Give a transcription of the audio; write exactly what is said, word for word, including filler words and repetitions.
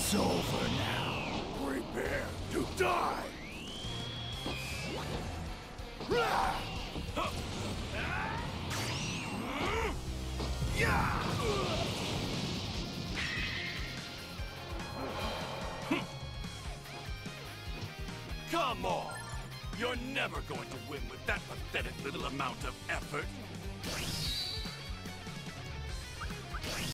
It's over now. Prepare to die! Come on! You're never going to win with that pathetic little amount of effort.